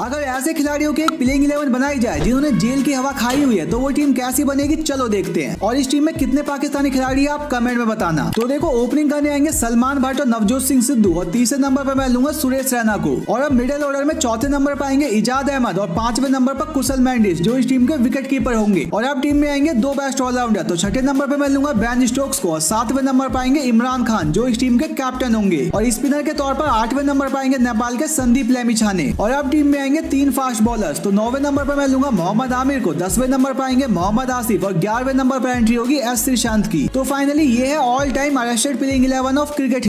अगर ऐसे खिलाड़ियों की एक प्लेइंग 11 बनाई जाए जिन्होंने जेल की हवा खाई हुई है तो वो टीम कैसी बनेगी, चलो देखते हैं। और इस टीम में कितने पाकिस्तानी खिलाड़ी आप कमेंट में बताना। तो देखो, ओपनिंग करने आएंगे सलमान भट्ट और नवजोत सिंह सिद्धू, और तीसरे नंबर पर मैं लूंगा सुरेश रैना को। और अब मिडिल ऑर्डर में चौथे नंबर पर आएंगे इजाद अहमद और पांचवें नंबर पर कुशल मेंडिस, जो इस टीम के विकेट कीपर होंगे। और अब टीम में आएंगे दो बेस्ट ऑलराउंडर, तो छठे नंबर पर मैं लूंगा बेन स्टोक्स को, और सातवें नंबर पर आएंगे इमरान खान, जो इस टीम के कैप्टन होंगे। और स्पिनर के तौर पर आठवें नंबर पर आएंगे नेपाल के संदीप लेमिछाने। और अब टीम में आएंगे तीन फास्ट बॉलर्स, तो 9वें नंबर पर मैं लूंगा मोहम्मद आमिर को, 10वें नंबर पर आएंगे मोहम्मद आसिफ और 11वें नंबर पर एंट्री होगी एस श्रीशांत की। तो फाइनली ये है all time arrested playing 11 of cricket.